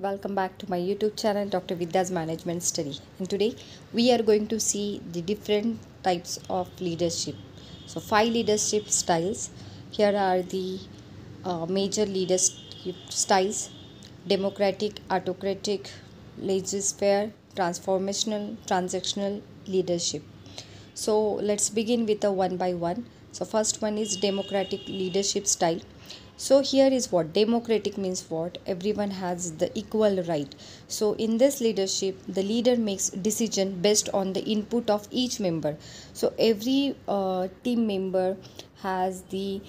welcome back to my YouTube channel Dr. Vidya's Management Study. And today we are going to see the different types of leadership. So, 5 leadership styles. Here are the major leadership styles: democratic, autocratic, laissez-faire, transformational, transactional leadership. So, let's begin with a one by one. So, first one is democratic leadership style. So here is what democratic means: what everyone has the equal right. So in this leadership the leader makes decision based on the input of each member. So every team member has the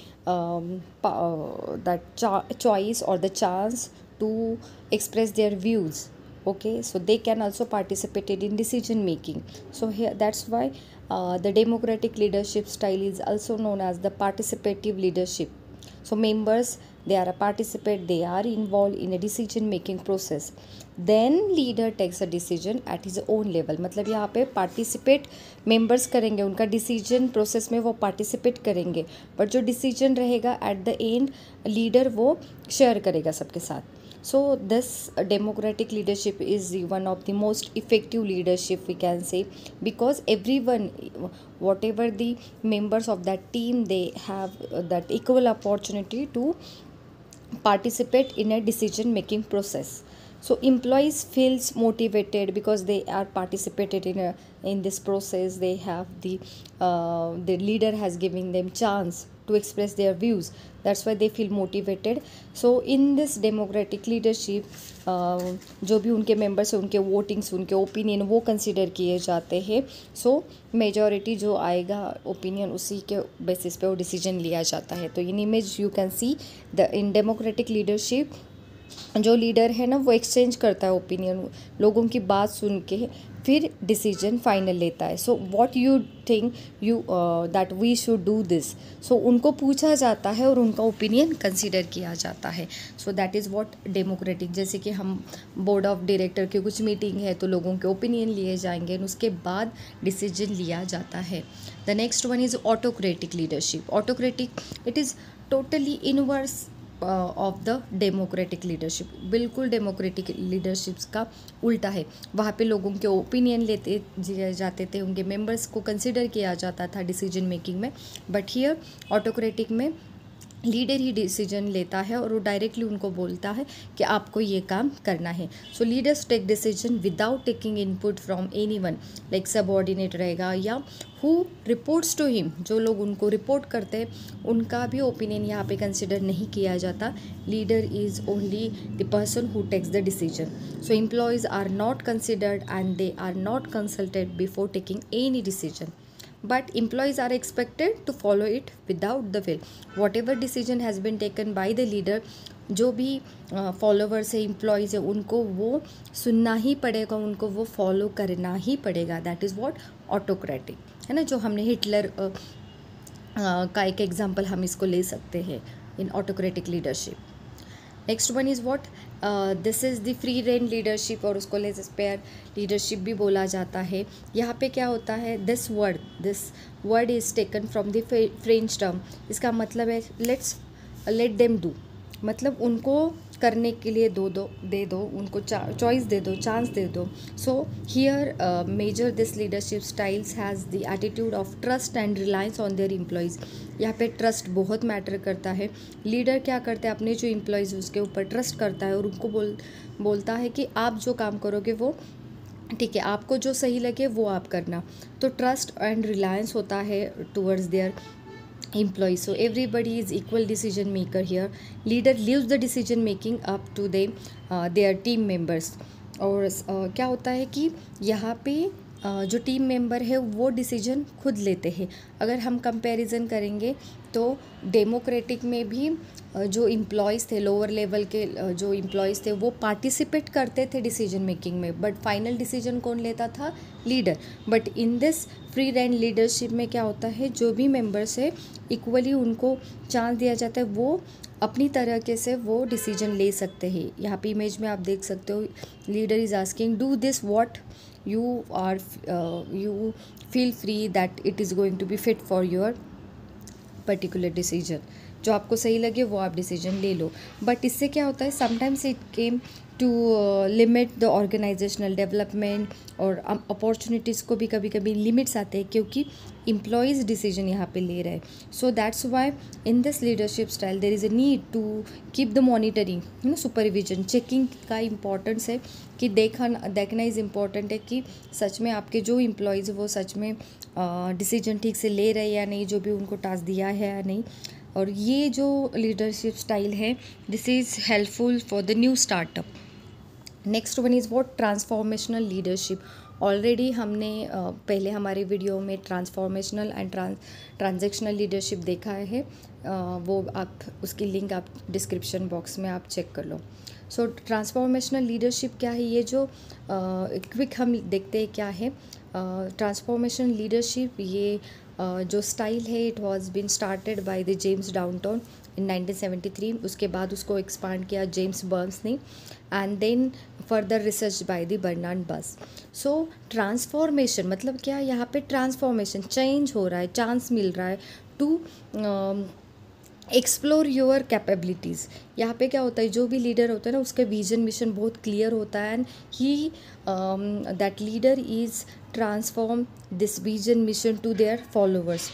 choice or the chance to express their views. Okay, so they can also participate in decision making. So here that's why the democratic leadership style is also known as the participative leadership. So members, they are a participate, they are involved in a decision making process. Then leader takes a decision at his own level. मतलब यहाँ पे participate members करेंगे, उनका decision process में वो participate करेंगे, but जो decision रहेगा at the end leader वो share करेगा सबके साथ. So this democratic leadership is one of the most effective leadership we can say, because everyone, whatever the members of that team, they have that equal opportunity to participate in a decision making process. So employees feels motivated because they are participated in this process. They have the leader has given them chance to express their views. That's why they feel motivated. So in this democratic leadership जो भी उनके members हैं उनके votings, उनके opinion वो consider किए जाते हैं. सो मेजॉरिटी जो आएगा ओपिनियन उसी के बेसिस पे वो डिसीजन लिया जाता है. तो in image you can see the in democratic leadership जो लीडर है ना वो एक्सचेंज करता है ओपिनियन, लोगों की बात सुन के फिर डिसीजन फाइनल लेता है. So what you think you that we should do this. सो उनको पूछा जाता है और उनका ओपिनियन कंसीडर किया जाता है. So that is what democratic. जैसे कि हम बोर्ड ऑफ डायरेक्टर की कुछ मीटिंग है तो लोगों के ओपिनियन लिए जाएंगे और उसके बाद डिसीजन लिया जाता है. The next one is autocratic leadership. Autocratic it is totally inverse of the democratic leadership. बिल्कुल डेमोक्रेटिक लीडरशिप्स का उल्टा है. वहाँ पे लोगों के ओपिनियन लेते जाते थे, उनके मेंबर्स को कंसिडर किया जाता था डिसीजन मेकिंग में. बट हियर ऑटोक्रेटिक में लीडर ही डिसीजन लेता है और वो डायरेक्टली उनको बोलता है कि आपको ये काम करना है. So leaders take decision without taking input from anyone, like subordinate रहेगा या हु रिपोर्ट्स टू हिम, जो लोग उनको रिपोर्ट करते हैं उनका भी ओपिनियन यहाँ पे कंसिडर नहीं किया जाता. Leader is only the person who takes the decision. So employees are not considered and they are not consulted before taking any decision. But employees are expected to follow it without the fail. Whatever decision has been taken by the leader, जो भी followers है, employees है, उनको वो सुनना ही पड़ेगा, उनको वो फॉलो करना ही पड़ेगा. दैट इज़ व्हाट ऑटोक्रेटिक है ना. जो हमने हिटलर का एक एग्जांपल हम इसको ले सकते हैं in autocratic leadership. Next one is what this is the free rein leadership, और उसको लेज़-फेयर लीडरशिप भी बोला जाता है. यहाँ पे क्या होता है, this word is taken from the French term. इसका मतलब है लेट देम डू, मतलब उनको करने के लिए दे दो, उनको चॉइस दे दो, चांस दे दो. So here major this leadership styles has the attitude of trust and reliance on their employees. यहाँ पे ट्रस्ट बहुत मैटर करता है. लीडर क्या करते हैं, अपने जो एम्प्लॉयज़ उसके ऊपर ट्रस्ट करता है और उनको बोलता है कि आप जो काम करोगे वो ठीक है, आपको जो सही लगे वो आप करना. तो ट्रस्ट एंड रिलायंस होता है towards their employees. So everybody is equal decision maker here. Leader leaves the decision making up to their team members. और क्या होता है कि यहाँ पे जो टीम मेंबर है वो डिसीजन खुद लेते हैं. अगर हम कंपैरिजन करेंगे तो डेमोक्रेटिक में भी जो एम्प्लॉयज़ थे, लोअर लेवल के जो एम्प्लॉयज़ थे वो पार्टिसिपेट करते थे डिसीजन मेकिंग में, बट फाइनल डिसीजन कौन लेता था, leader. But in this free range leadership में क्या होता है, जो भी मेंबर्स है इक्वली उनको चांस दिया जाता है, वो अपनी तरीके से वो डिसीजन ले सकते हैं. यहाँ पे इमेज में आप देख सकते हो, leader is asking do this what you feel free that it is going to be fit for your particular decision. जो आपको सही लगे वो आप डिसीजन ले लो। बट इससे क्या होता है, sometimes it came to limit the organizational development और अपॉर्चुनिटीज़ को भी कभी कभी लिमिट्स आते हैं, क्योंकि एम्प्लॉयज़ डिसीजन यहाँ पे ले रहे हैं। So that's why in this leadership style there is a need to keep the monitoring, supervision, checking का इम्पोर्टेंस है कि देखना इज़ इम्पॉर्टेंट है कि सच में आपके जो एम्प्लॉयज़ वो सच में डिसीजन ठीक से ले रहे हैं या नहीं, जो भी उनको टास्क दिया है या नहीं। और ये जो लीडरशिप स्टाइल है, this is helpful for the new startup. Next one is what, transformational leadership. Already हमने पहले हमारे वीडियो में ट्रांसफॉर्मेशनल एंड ट्रांजैक्शनल लीडरशिप देखा है, वो आप उसकी लिंक आप डिस्क्रिप्शन बॉक्स में आप चेक कर लो। सो ट्रांसफॉर्मेशनल लीडरशिप क्या है, ये जो क्विक हम देखते हैं क्या है। ट्रांसफॉर्मेशनल लीडरशिप ये जो स्टाइल है, it was been started by the James downtown in 1973। उसके बाद उसको एक्सपांड किया जेम्स बर्न्स ने, and then further research by the Bernard Bass. So transformation मतलब क्या, यहाँ पे ट्रांसफॉर्मेशन, चेंज हो रहा है, चांस मिल रहा है टू एक्सप्लोर योर कैपेबिलिटीज़। यहाँ पे क्या होता है, जो भी लीडर होता है ना, उसका विजन मिशन बहुत क्लियर होता है, and he that leader is transform this vision mission to their followers.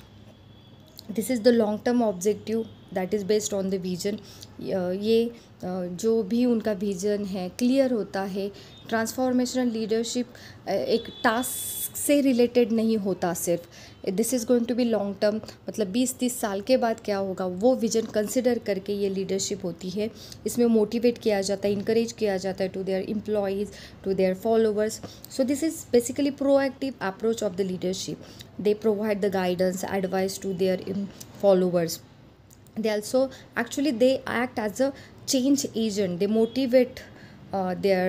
This is the long term objective that is based on the vision. ये जो भी उनका विजन है क्लियर होता है। ट्रांसफॉर्मेशनल लीडरशिप एक टास्क से रिलेटेड नहीं होता सिर्फ, this is going to be long term, मतलब 20-30 साल के बाद क्या होगा वो विजन कंसिडर करके ये लीडरशिप होती है। इसमें मोटिवेट किया जाता है, इंकरेज किया जाता है to their employees, to their followers. So this is basically proactive approach of the leadership. They provide the guidance, advice to their followers. They also actually they act as a change agent. They motivate their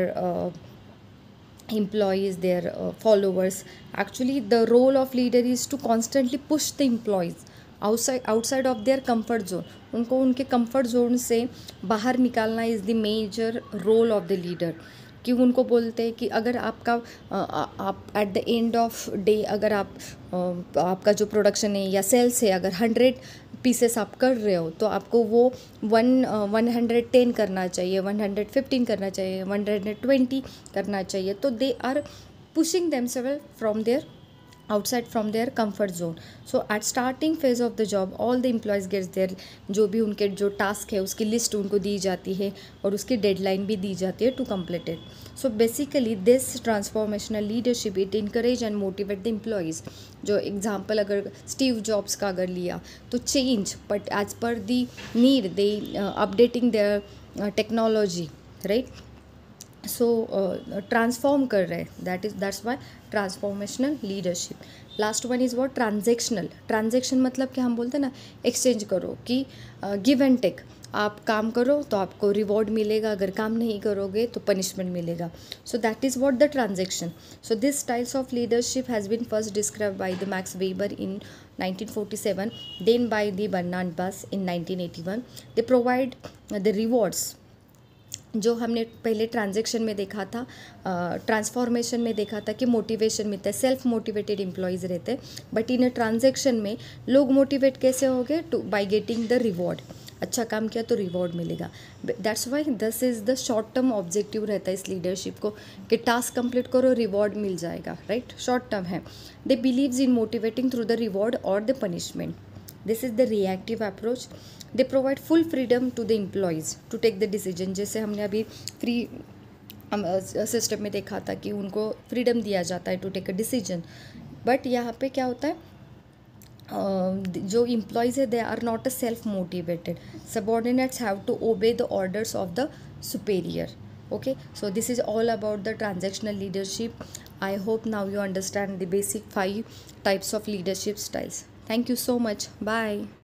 employees, their followers. Actually the role of leader is to constantly push the employees outside of their comfort zone. उनको उनके comfort zone से बाहर निकालना is the major role of the leader। कि उनको बोलते हैं कि अगर आपका आप at the end of day अगर आपका जो प्रोडक्शन है या सेल्स है, अगर 100 पीसेस आप कर रहे हो तो आपको वो 110 करना चाहिए, 115 करना चाहिए, 120 करना चाहिए। तो they are pushing themselves from their outside from their comfort zone. So at starting phase of the job all the employees gets their जो भी उनके जो टास्क है उसकी लिस्ट उनको दी जाती है और उसकी डेडलाइन भी दी जाती है to complete it. So basically this transformational leadership it encourage and motivate the employees. जो एग्जांपल अगर स्टीव जॉब्स का अगर लिया तो change but as per the need they updating their technology, right. So transform कर रहे हैं, that's why transformational leadership. Last one is what, transactional. Transaction मतलब क्या, हम बोलते हैं ना एक्सचेंज करो कि गिव एंड टेक। आप काम करो तो आपको रिवॉर्ड मिलेगा, अगर काम नहीं करोगे तो पनिशमेंट मिलेगा। So that is what the transaction. So this styles of leadership has been first described by the Max Weber in 1947, then by the Bernard Buss in 1981. They provide the rewards जो हमने पहले transaction में देखा था, transformation में देखा था कि मोटिवेशन मिलता है, सेल्फ मोटिवेटेड एम्प्लॉयज़ रहते हैं। बट इन ट्रांजैक्शन में लोग मोटिवेट कैसे हो गए, to by getting the reward. अच्छा काम किया तो रिवॉर्ड मिलेगा। That's why this is the short term objective रहता है इस लीडरशिप को कि टास्क कंप्लीट करो रिवॉर्ड मिल जाएगा, राइट, शॉर्ट टर्म है। They believes in motivating through the reward और the punishment. This is the reactive approach. They provide full freedom to the employees to take the decision. जैसे हमने अभी free system में देखा था कि उनको फ्रीडम दिया जाता है to take a decision. But यहाँ पे क्या होता है, जो एम्प्लॉयज़ है they are not a self motivated, subordinates have to obey the orders of the superior. Okay, so this is all about the transactional leadership. I hope now you understand the basic 5 types of leadership styles. Thank you so much. Bye.